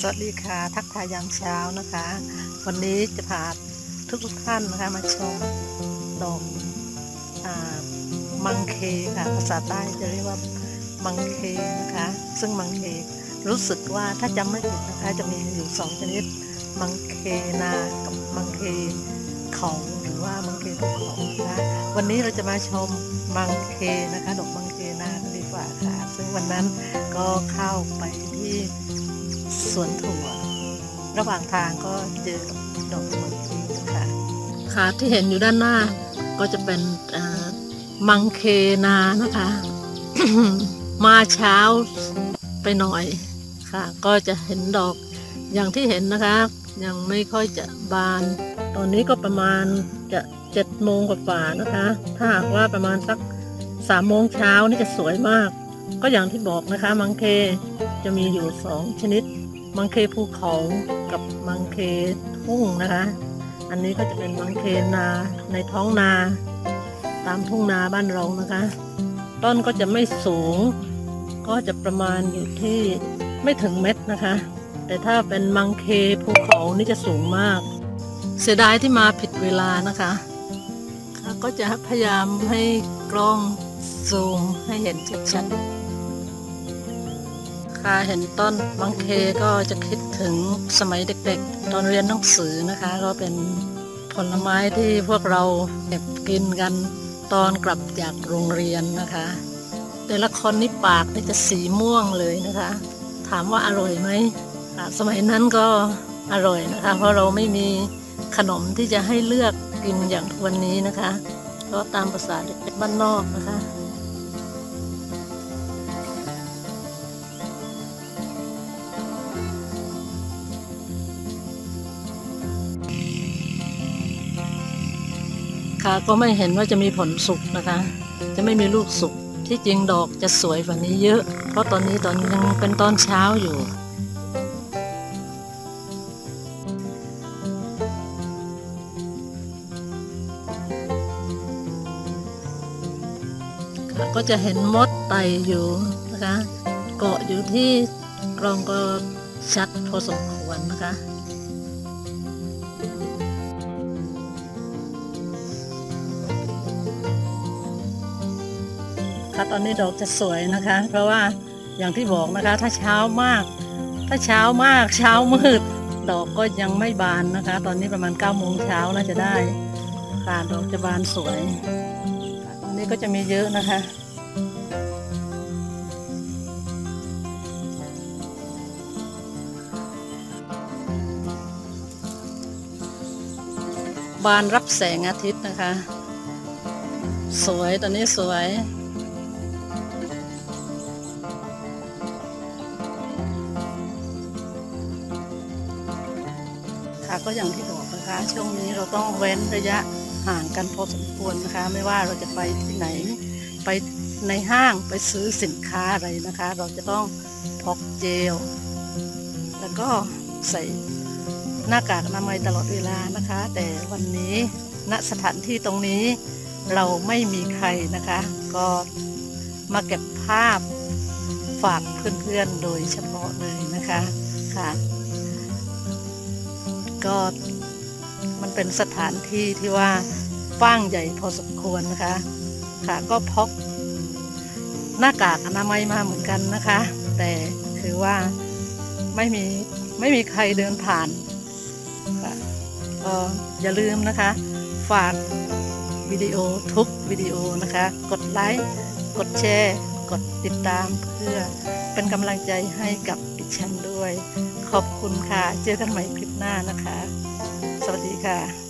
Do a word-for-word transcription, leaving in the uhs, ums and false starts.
วัสดีค่ะทักทายยามเช้านะคะวันนี้จะพาทุกทุกท่านนะคะมาชมดอกมังเคค่ะภาษาใต้จะเรียกว่ามังเคนะคะซึ่งมังเครู้สึกว่าถ้าจำไม่ผิดนะคะจะมีอยู่สองชนิดมังเคนากับมังเคเขาหรือว่ามังเคภูเขานะคะวันนี้เราจะมาชมมังเคนะคะดอกมังเคนาดีกว่าค่ะซึ่งวันนั้นก็เข้าไปที่สวนถั่วระหว่างทางก็เจอดอกมังเคค่ะค่ะที่เห็นอยู่ด้านหน้าก็จะเป็นมังเคนานะคะ มาเช้าไปหน่อยค่ะก็จะเห็นดอกอย่างที่เห็นนะคะยังไม่ค่อยจะบานตอนนี้ก็ประมาณจะเจ็ดโมงกว่าๆนะคะถ้าหากว่าประมาณสักสามโมงเช้านี่จะสวยมากก็อย่างที่บอกนะคะมังเคจะมีอยู่สองชนิดมังเคภูเขากับมังเคทุ่งนะคะอันนี้ก็จะเป็นมังเคนาในท้องนาตามทุ่งนาบ้านเรานะคะต้นก็จะไม่สูงก็จะประมาณอยู่ที่ไม่ถึงเม็ดนะคะแต่ถ้าเป็นมังเคภูเขานี่จะสูงมากเสียดายที่มาผิดเวลานะคะก็จะพยายามให้กล้องซูมให้เห็นชัดๆค่ะเห็นต้นมังเคก็จะคิดถึงสมัยเด็กๆตอนเรียนหนังสือนะคะก็เป็นผลไม้ที่พวกเราเก็บกินกันตอนกลับจากโรงเรียนนะคะแต่ละคนนี่ปากนี่จะสีม่วงเลยนะคะถามว่าอร่อยไหมสมัยนั้นก็อร่อยนะคะเพราะเราไม่มีขนมที่จะให้เลือกกินอย่างทุกวันนี้นะคะก็ตามภาษาเด็กๆบ้านนอกนะคะค่ะก็ไม่เห็นว่าจะมีผลสุกนะคะจะไม่มีลูกสุกที่จริงดอกจะสวยกว่านี้เยอะเพราะตอนนี้ตอนยังเป็นตอนเช้าอยู่ก็จะเห็นมดไต่อยู่นะคะเกาะอยู่ที่กลองก็ชัดพอสมควรนะคะค่ะตอนนี้ดอกจะสวยนะคะเพราะว่าอย่างที่บอกนะคะถ้าเช้ามากถ้าเช้ามากเช้ามืดดอกก็ยังไม่บานนะคะตอนนี้ประมาณเก้าโมงเช้าน่าจะได้ค่ะดอกจะบานสวยตรงนี้ก็จะมีเยอะนะคะบานรับแสงอาทิตย์นะคะสวยตอนนี้สวยค่ะก็อย่างที่บอกนะคะช่วงนี้เราต้องเว้นระยะห่างกันพอสมควรนะคะไม่ว่าเราจะไปที่ไหนไปในห้างไปซื้อสินค้าอะไรนะคะเราจะต้องพกเจลแล้วก็ใส่หน้ากากอนามัยตลอดเวลานะคะแต่วันนี้ณสถานที่ตรงนี้เราไม่มีใครนะคะก็มาเก็บภาพฝากเพื่อนๆโดยเฉพาะเลยนะคะค่ะก็มันเป็นสถานที่ที่ว่ากว้างใหญ่พอสมควรนะคะค่ะก็พกหน้ากากอนามัยมาเหมือนกันนะคะแต่คือว่าไม่มีไม่มีใครเดินผ่านก็อย่าลืมนะคะฝากวิดีโอทุกวิดีโอนะคะกดไลค์กดแชร์กดติดตามเพื่อเป็นกำลังใจให้กับดิฉันด้วยขอบคุณค่ะเจอกันใหม่คลิปหน้านะคะสวัสดีค่ะ